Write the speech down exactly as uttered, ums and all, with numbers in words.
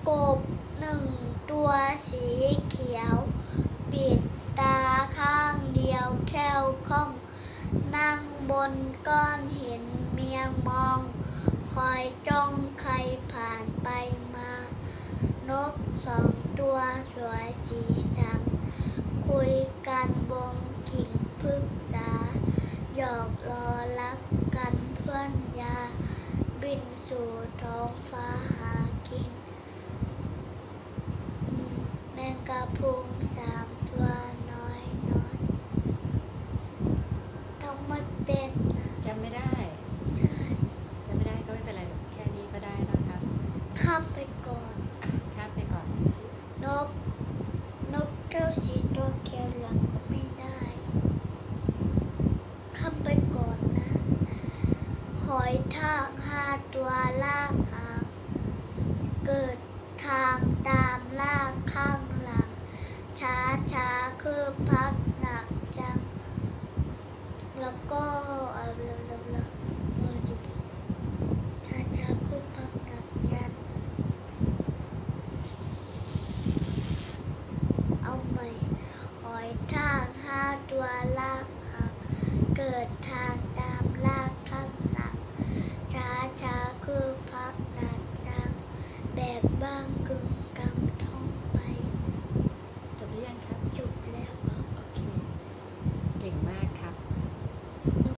กบหนึ่งตัวสีเขียวปิดตาข้างเดียวแค่วคล่องนั่งบนก้อนหินเมียงมองคอยจ้องใครผ่านไปมานกสองตัวสวยสีสันคุยกันบนกิ่งพฤกษาหยอกล้อรักกันเพื่อนยาบินสู่ท้องฟ้าหากินแมงกะพรุนสามตัวน้อยน้อยต้องไม่เป็นจำไม่ได้ใช่จำไม่ได้ก็ไม่เป็นไรแค่นี้ก็ได้นะครับข้ามไปก่อนอ่ะข้ามไปก่อนสินกนกแก้วสีตัวเขียวหลังก็ไม่ได้ข้ามไปก่อนนะหอยทากห้าตัวลากหางเกิดทางตามลากข้างหลังช้าช้าคือพักหนักจังแล้วก็อะไรแล้วช้าช้าคือพักหนักจังเอาใหม่หอยทากห้าตัวลากหางเกิดทา